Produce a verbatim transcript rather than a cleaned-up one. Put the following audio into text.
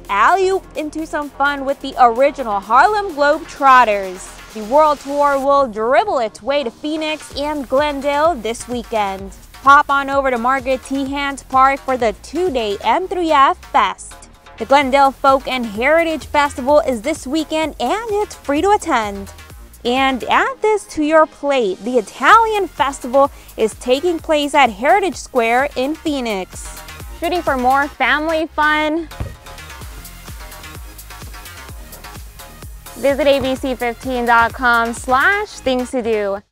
alley-oop into some fun with the original Harlem Globetrotters. The World Tour will dribble its way to Phoenix and Glendale this weekend. Pop on over to Margaret T. Hans Park for the two-day M three F Fest. The Glendale Folk and Heritage Festival is this weekend and it's free to attend. And add this to your plate, the Italian Festival is taking place at Heritage Square in Phoenix. Shooting for more family fun? Visit A B C fifteen dot com slash things to do.